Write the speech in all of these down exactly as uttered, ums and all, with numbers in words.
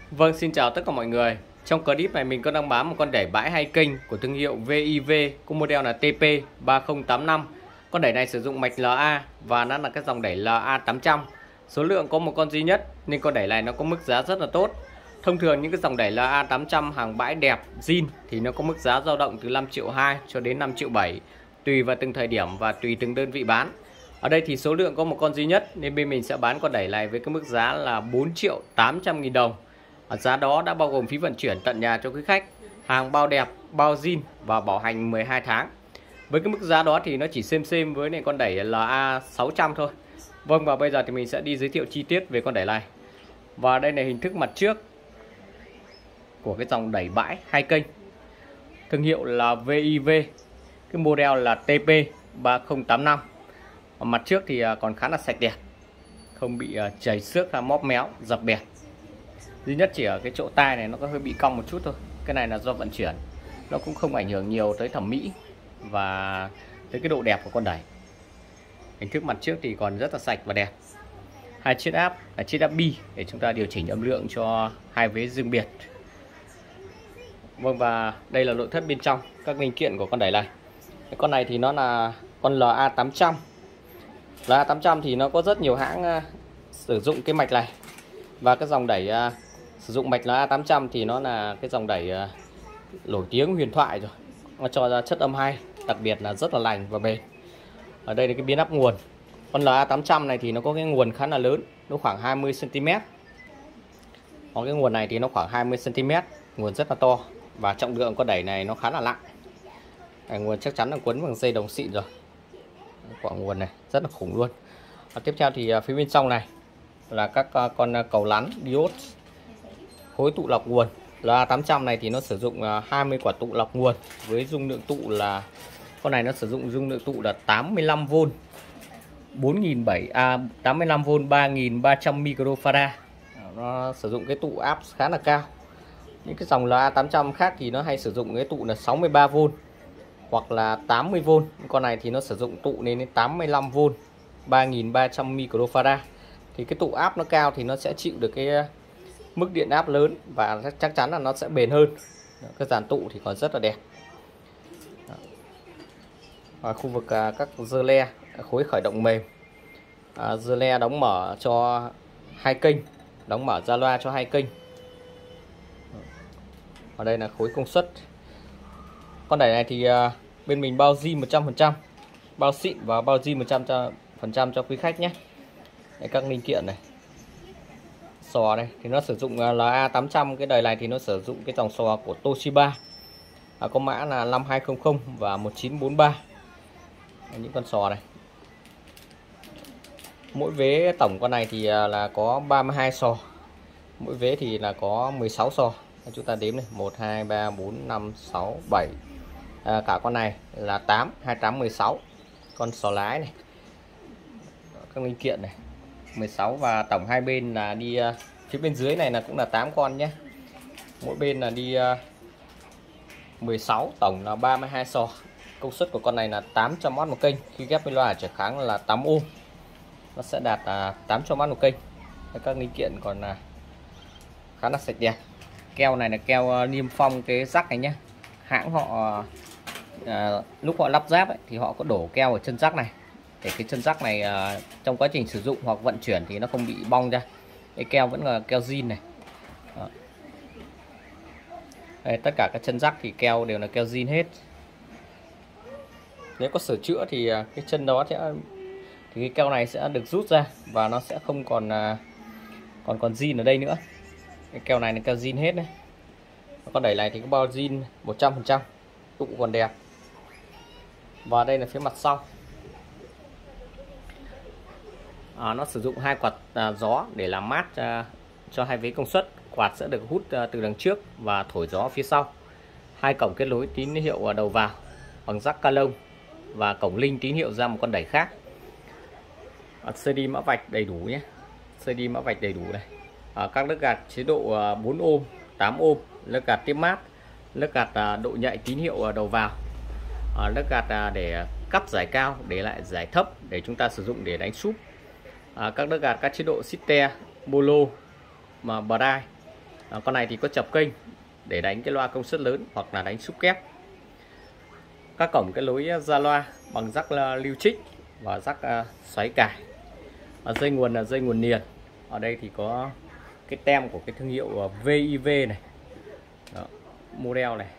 Vâng, xin chào tất cả mọi người. Trong clip này mình có đăng bán một con đẩy bãi hai kênh của thương hiệu vê i vê, có model là tê pê ba không tám năm. Con đẩy này sử dụng mạch lờ a và nó là cái dòng đẩy lờ a tám trăm. Số lượng có một con duy nhất nên con đẩy này nó có mức giá rất là tốt. Thông thường những cái dòng đẩy lờ a tám trăm hàng bãi đẹp zin thì nó có mức giá dao động từ năm triệu hai cho đến năm triệu bảy, tùy vào từng thời điểm và tùy từng đơn vị bán. Ở đây thì số lượng có một con duy nhất nên bên mình sẽ bán con đẩy này với cái mức giá là bốn triệu tám trăm nghìn đồng. Ở giá đó đã bao gồm phí vận chuyển tận nhà cho quý khách, hàng bao đẹp, bao zin và bảo hành mười hai tháng. Với cái mức giá đó thì nó chỉ xem xem với này con đẩy lờ a sáu trăm thôi. Vâng, và bây giờ thì mình sẽ đi giới thiệu chi tiết về con đẩy này. Và đây là hình thức mặt trước của cái dòng đẩy bãi hai kênh. Thương hiệu là vê i vê, cái model là tê pê ba không tám năm. Ở mặt trước thì còn khá là sạch đẹp, không bị chảy xước hay móp méo, dập bẹt. Duy nhất chỉ ở cái chỗ tai này nó có hơi bị cong một chút thôi. Cái này là do vận chuyển, nó cũng không ảnh hưởng nhiều tới thẩm mỹ và tới cái độ đẹp của con đẩy. Hình thức mặt trước thì còn rất là sạch và đẹp. Hai chiếc áp là chiếc áp bi để chúng ta điều chỉnh âm lượng cho hai vế riêng biệt. Vâng, và đây là nội thất bên trong các linh kiện của con đẩy này. Cái con này thì nó là con lờ a tám trăm. lờ a tám trăm thì nó có rất nhiều hãng uh, sử dụng cái mạch này. Và cái dòng đẩy uh, sử dụng mạch lờ a tám trăm thì nó là cái dòng đẩy uh, nổi tiếng huyền thoại rồi. Nó cho ra chất âm hay, đặc biệt là rất là lành và bền. Ở đây là cái biến áp nguồn. Con lờ a tám trăm này thì nó có cái nguồn khá là lớn, nó khoảng hai mươi xăng ti mét. Còn cái nguồn này thì nó khoảng hai mươi xăng ti mét, nguồn rất là to. Và trọng lượng con đẩy này nó khá là nặng. Này, nguồn chắc chắn là quấn bằng dây đồng xịn rồi. Quả nguồn này rất là khủng luôn. Và tiếp theo thì phía bên trong này là các con cầu lắn diode khối tụ lọc nguồn. lờ a tám trăm này thì nó sử dụng hai mươi quả tụ lọc nguồn với dung lượng tụ là con này nó sử dụng dung lượng tụ là tám mươi lăm vôn bốn nghìn bảy trăm à, tám mươi lăm vôn ba nghìn ba trăm microfarad. Nó sử dụng cái tụ áp khá là cao. Những cái dòng lờ a tám trăm khác thì nó hay sử dụng cái tụ là sáu mươi ba vôn hoặc là tám mươi vôn. Con này thì nó sử dụng tụ lên đến tám mươi lăm vôn ba nghìn ba trăm microfarad. Thì cái tụ áp nó cao thì nó sẽ chịu được cái mức điện áp lớn và chắc chắn là nó sẽ bền hơn. Cái dàn tụ thì còn rất là đẹp. Ở khu vực các dơ le khối khởi động mềm, à, dơ le đóng mở cho hai kênh, đóng mở ra loa cho hai kênh. Ở đây là khối công suất. Con đẩy này thì uh, bên mình bao zin một trăm phần trăm, bao xịn và bao zin một trăm phần trăm cho quý khách nhé. Đây, các linh kiện này, sò này thì nó sử dụng uh, lờ a tám trăm. Cái đời này thì nó sử dụng cái dòng sò của Toshiba, à, có mã là năm hai không không và một chín bốn ba. Đây, những con sò này. Mỗi vế tổng con này thì uh, là có ba mươi hai sò, mỗi vế thì là có mười sáu sò. Chúng ta đếm này, một hai ba bốn năm sáu bảy, à, cả con này là tám, hai tám mười sáu con sò lái này, các linh kiện này mười sáu. Và tổng hai bên là đi uh, phía bên dưới này là cũng là tám con nhé, mỗi bên là đi uh, mười sáu, tổng là ba mươi hai sò. Công suất của con này là tám trăm oát một kênh, khi ghép với loa trở kháng là tám ohm, nó sẽ đạt uh, tám trăm oát một kênh. Các linh kiện còn uh, khá là sạch đẹp. Keo này là keo niêm phong cái rắc này nhé. Hãng họ à, lúc họ lắp ráp ấy, thì họ có đổ keo ở chân rắc này để cái chân rắc này à, trong quá trình sử dụng hoặc vận chuyển thì nó không bị bong ra. Cái keo vẫn là keo zin này. Đây, tất cả các chân rắc thì keo đều là keo zin hết. Nếu có sửa chữa thì cái chân đó sẽ thì cái keo này sẽ được rút ra và nó sẽ không còn còn còn zin ở đây nữa. Cái keo này là keo zin hết đấy. Con đẩy này thì có bao zin một trăm phần trăm, tụ còn đẹp. Và đây là phía mặt sau, à, nó sử dụng hai quạt à, gió để làm mát à, cho hai vế công suất. Quạt sẽ được hút à, từ đằng trước và thổi gió phía sau. Hai cổng kết nối tín hiệu đầu vào bằng jack ca lông và cổng link tín hiệu ra một con đẩy khác. à, xê đê mã vạch đầy đủ nhé, xê đê mã vạch đầy đủ này. À, các lớp gạt chế độ bốn ohm, tám ohm, lớp gạt tiếp mát, lớp gạt độ nhạy tín hiệu đầu vào, à, lớp gạt để cắt giải cao, để lại giải thấp để chúng ta sử dụng để đánh súp. À, các lớp gạt các chế độ sitte, bolo, mà braille, À, con này thì có chập kênh để đánh cái loa công suất lớn hoặc là đánh súp kép. Các cổng cái lối ra loa bằng rắc lưu trích và rắc uh, xoáy cài. Ở dây nguồn là dây nguồn liền. Ở đây thì có cái tem của cái thương hiệu vê i vê này. Đó, model này.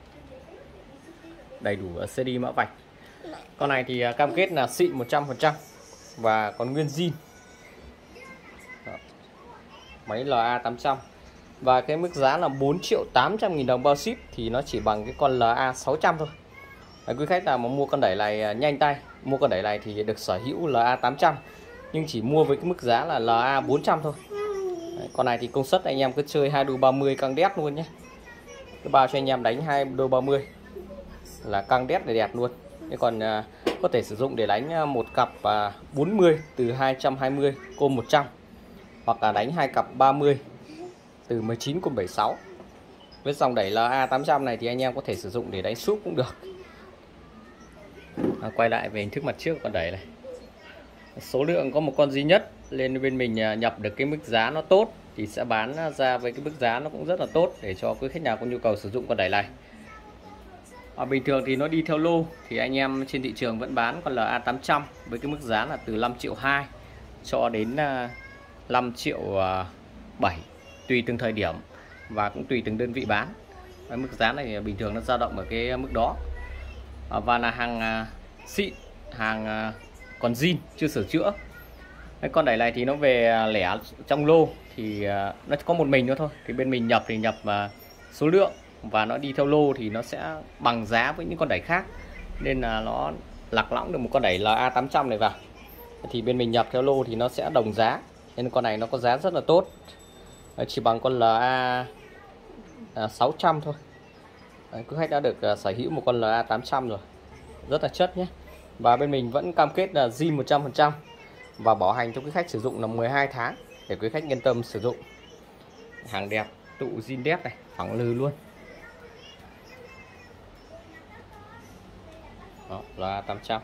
Đầy đủ xê đê mã vạch. Con này thì cam kết là xịn một trăm phần trăm và còn nguyên zin. Đó. Máy lờ a tám trăm. Và cái mức giá là bốn triệu tám trăm nghìn đồng bao ship thì nó chỉ bằng cái con lờ a sáu trăm thôi. Đấy, quý khách nào mà mua con đẩy này nhanh tay, mua con đẩy này thì được sở hữu lờ a tám trăm, nhưng chỉ mua với cái mức giá là lờ a bốn trăm thôi. Đấy, con này thì công suất anh em cứ chơi hai đô ba mươi căng đét luôn nhé. Cứ bao cho anh em đánh hai đô ba mươi là căng đét để đẹp luôn. Thế còn uh, có thể sử dụng để đánh một cặp uh, bốn mươi từ hai trăm hai mươi côm một trăm, hoặc là đánh hai cặp ba mươi từ mười chín côm bảy mươi sáu. Với dòng đẩy lờ a tám trăm này thì anh em có thể sử dụng để đánh súp cũng được. À, quay lại về hình thức mặt trước con đẩy này, số lượng có một con duy nhất nên bên mình nhập được cái mức giá nó tốt thì sẽ bán ra với cái mức giá nó cũng rất là tốt để cho quý khách nào có nhu cầu sử dụng con đẩy này. Ở bình thường thì nó đi theo lô thì anh em trên thị trường vẫn bán con lờ a tám trăm với cái mức giá là từ năm triệu hai cho đến năm triệu bảy tùy từng thời điểm và cũng tùy từng đơn vị bán. Cái mức giá này bình thường nó dao động ở cái mức đó. Và là hàng xịn, hàng còn zin chưa sửa chữa. Cái con đẩy này thì nó về lẻ trong lô thì nó có một mình nữa thôi. Thì bên mình nhập thì nhập số lượng và nó đi theo lô thì nó sẽ bằng giá với những con đẩy khác, nên là nó lạc lõng được một con đẩy lờ a tám trăm này vào. Thì bên mình nhập theo lô thì nó sẽ đồng giá, nên con này nó có giá rất là tốt, chỉ bằng con lờ a sáu trăm thôi. Đấy, quý khách đã được sở hữu một con lờ a tám trăm rồi, rất là chất nhé. Và bên mình vẫn cam kết là zin một trăm phần trăm và bảo hành cho quý khách sử dụng là mười hai tháng để quý khách yên tâm sử dụng. Hàng đẹp, tụ zin đét này, phẳng lừ luôn. Đó, là tám trăm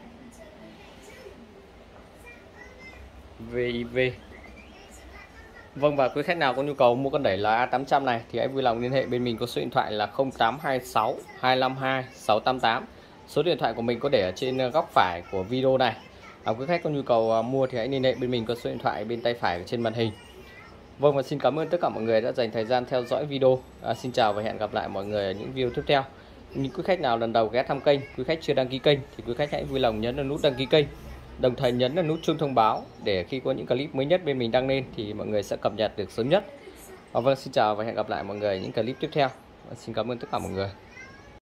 vê i vê. Vâng, và quý khách nào có nhu cầu mua con đẩy lờ a tám trăm này thì hãy vui lòng liên hệ bên mình, có số điện thoại là không tám hai sáu hai năm hai sáu tám tám. Số điện thoại của mình có để ở trên góc phải của video này. À, quý khách có nhu cầu mua thì hãy liên hệ bên mình, có số điện thoại bên tay phải trên màn hình. Vâng, và xin cảm ơn tất cả mọi người đã dành thời gian theo dõi video. À, xin chào và hẹn gặp lại mọi người ở những video tiếp theo. Những quý khách nào lần đầu ghé thăm kênh, quý khách chưa đăng ký kênh thì quý khách hãy vui lòng nhấn vào nút đăng ký kênh, đồng thời nhấn vào nút chuông thông báo để khi có những clip mới nhất bên mình đăng lên thì mọi người sẽ cập nhật được sớm nhất. À, vâng, xin chào và hẹn gặp lại mọi người ở những clip tiếp theo. À, xin cảm ơn tất cả mọi người.